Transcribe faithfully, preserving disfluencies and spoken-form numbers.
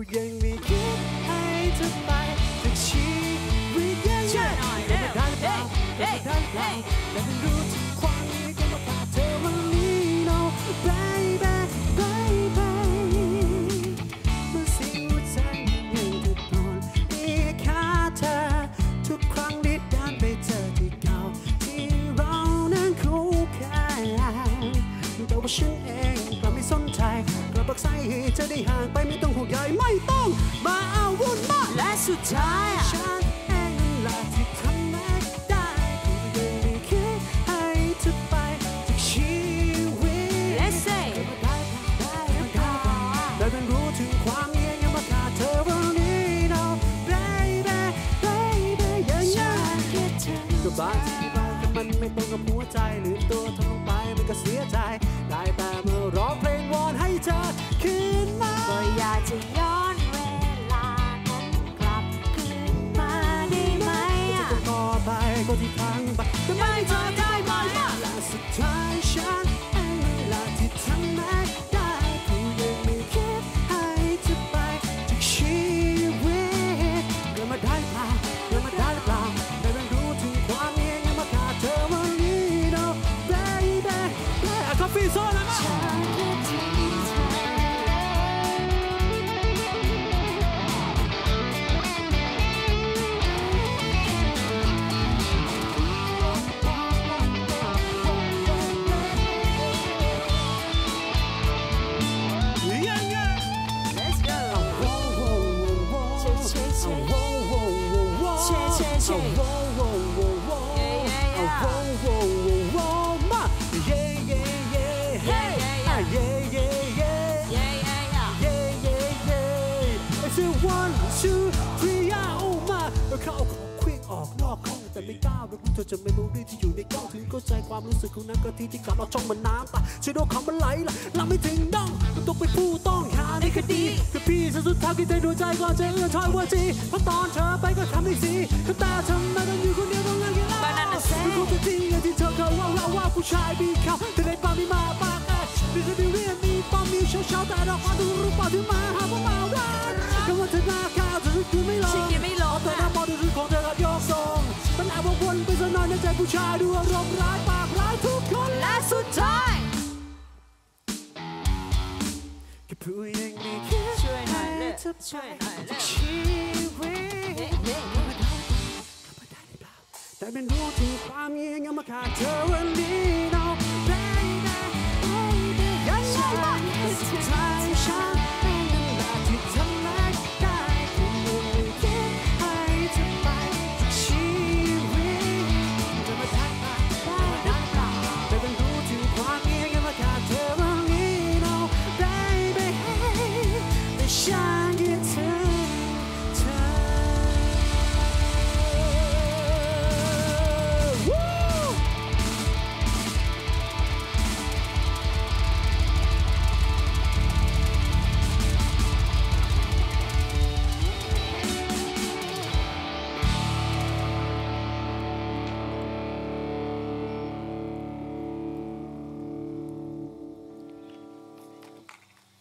ยังไม่คิดให้เธอไปจากชีวิตยังไงไม่ได้เปล่าไม่ได้เปล่าและไม่รู้ถึงความนี้ก็มาขาดเธอวันนี้ no baby baby เมื่อสิ่งหัวใจยังเดือดร้อนอีกแค่เธอทุกครั้งที่เดินไปเจอที่เก่าที่เรานั้นคู่กันแต่ว่าฉันเองกลับไม่สนใจกลับปักใส่ให้เธอได้ห่างไปไม่ต้องห่วงใยไม่ต้องมาเอาวุ่นมาและสุดท้ายฉันเองนั่นแหละที่ทำไม่ได้ก็ยังไม่คิดให้เธอไปจากชีวิต Let's say ได้ได้ได้ได้ได้รู้ถึงความเงียบยังมาขาดเธอวันนี้ no baby baby ยังไงก็บางทีบางก็มันไม่ตรงกับหัวใจลืมตัวทำลงไปมันก็เสียใจได้แต่เมื่อร้องเพลงวอนให้เธอคืนมาก็อยากจะย้อนเวลานั้นกลับคืนมาได้ไหมอ่ะจะต่อไปก็ที่พังไปแต่ไม่เธอได้ไหมและสุดท้ายฉันเองเวลาที่ทำไม่ได้กูยังไม่คิดให้เธอไปจากชีวิตเกิดมาได้เปล่าเกิดมาได้เปล่าได้เรียนรู้ถึงความเงียบยังมาขาดเธอวันนี้ no baby Coffee soda now. Yeah, yeah. Let's go. Whoa, whoa, whoa, whoa. Shake, shake, shake. Whoa, whoa, whoa, whoa. Shake, shake, shake. Whoa, whoa, whoa, whoa. Yeah, yeah, yeah. Whoa, whoa, whoa, whoa. Ma. Yeah, yeah, yeah. Hey, yeah, yeah, yeah, yeah, yeah, yeah, yeah, yeah, yeah, yeah. I say one, two, three, yeah, oh my. เราเข้าของเคลื่อนออกนอกห้องแต่ไม่กล้ารู้เธอจะไม่รู้ดีที่อยู่ในกล้องถึงเข้าใจความรู้สึกของนั้นก็ที่ที่กลับเราจ้องมันน้ำตาช่วยดูคำมันไหลล่ะเราไม่ถึงน้องมันต้องเป็นผู้ต้องหาในคดีคือพี่จะสุดท้ายที่ใจดวงใจก่อนจะเอื้อนถอยว่าจีเพราะตอนเธอไปก็ทำได้สิแต่ทำไมต้องอยู่คนเดียวต้องเลิกกันแล้วมันคงจะจริงอย่างที่เธอเคยว่าเราว่าผู้ชายมีเขาแต่ในปากมีมาปากมีคดีเรียนมีปอมมีเช้าเช้าแต่ดอกมาดูรูปปากที่มาหาพวกเมาได้ก็ว่าเธอหน้าขาวเธอคือไม่หลอกไม่หลอกแต่ถ้ามองดูรูปของเธอกับยกทรงมันแอบวนไปสักหน่อยในใจผู้ชายดูอารมณ์ร้ายปากร้ายทุกคนและสุดท้ายก็ผู้ยังไม่คิดช่วยหน่อยเลยช่วยหน่อยเลยชีวิตแต่เป็นรู้ถึงความเงียบยังมาขาดเธอวันนี้ no baby baby ยังไงบ้างสุดท้ายฉัน